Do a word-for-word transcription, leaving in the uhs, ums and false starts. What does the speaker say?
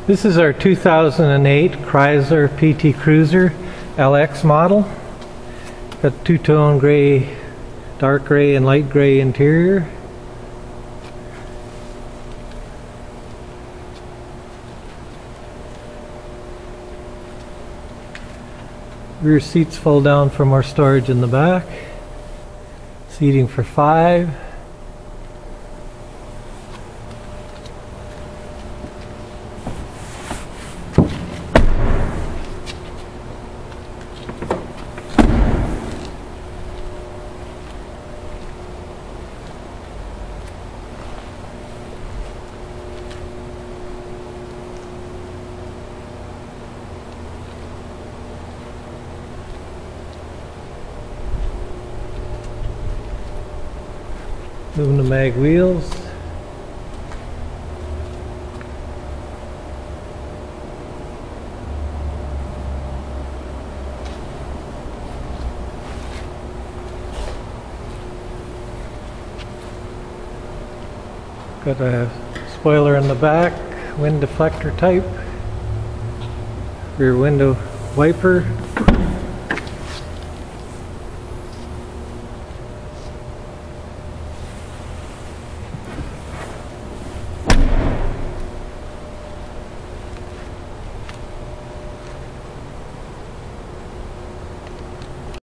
This is our two thousand eight Chrysler P T Cruiser L X model. Got two-tone gray, dark gray and light gray interior. Rear seats fold down for more storage in the back. Seating for five. Moving the mag wheels. Got a spoiler in the back, wind deflector type, rear window wiper.